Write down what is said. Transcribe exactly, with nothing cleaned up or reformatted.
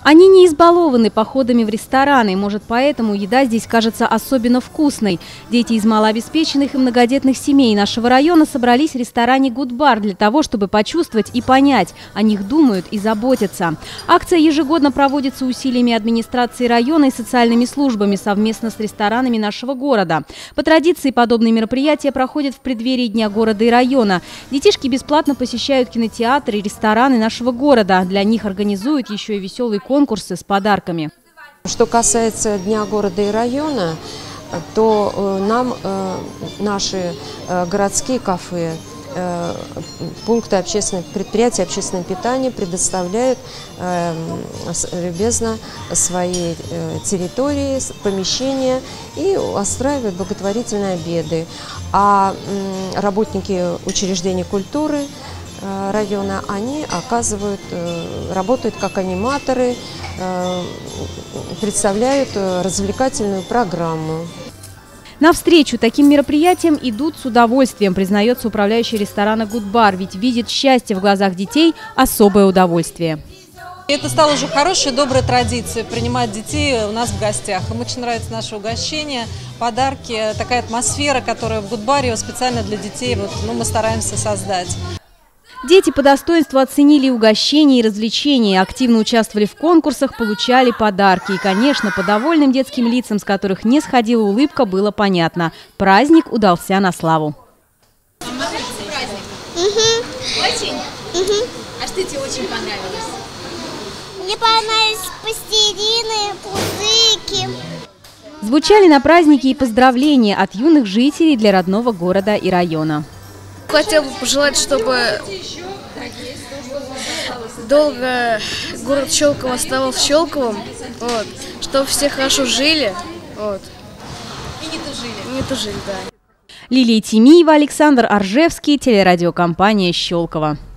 Они не избалованы походами в рестораны, может, поэтому еда здесь кажется особенно вкусной. Дети из малообеспеченных и многодетных семей нашего района собрались в ресторане Good Bar для того, чтобы почувствовать и понять, о них думают и заботятся. Акция ежегодно проводится усилиями администрации района и социальными службами совместно с ресторанами нашего города. По традиции подобные мероприятия проходят в преддверии Дня города и района. Детишки бесплатно посещают кинотеатры и рестораны нашего города. Для них организуют еще и веселые конкурсы с подарками. Что касается Дня города и района, то э, нам э, наши э, городские кафе, э, пункты общественных предприятий общественного питания предоставляют э, любезно свои э, территории, помещения и устраивают благотворительные обеды. А э, работники учреждений культуры района, они оказывают, работают как аниматоры, представляют развлекательную программу. Навстречу таким мероприятиям идут с удовольствием, признается управляющий ресторана Good Bar, ведь видит счастье в глазах детей особое удовольствие. Это стало уже хорошей, доброй традицией принимать детей у нас в гостях. Им очень нравится наше угощение, подарки, такая атмосфера, которая в Good Bar специально для детей вот, ну, мы стараемся создать. Дети по достоинству оценили угощения и развлечения, активно участвовали в конкурсах, получали подарки. И, конечно, по довольным детским лицам, с которых не сходила улыбка, было понятно – праздник удался на славу. Вам нравится праздник? Угу. Очень? Угу. А что тебе очень понравилось? Мне понравились пластилины, пузырики. Звучали на празднике и поздравления от юных жителей для родного города и района. Хотел бы пожелать, чтобы долго город Щелково оставался Щелковым, вот, чтобы все хорошо жили, вот. И не тужили. Не тужили, да. Лилия Тимиева, Александр Аржевский, телерадиокомпания «Щелково».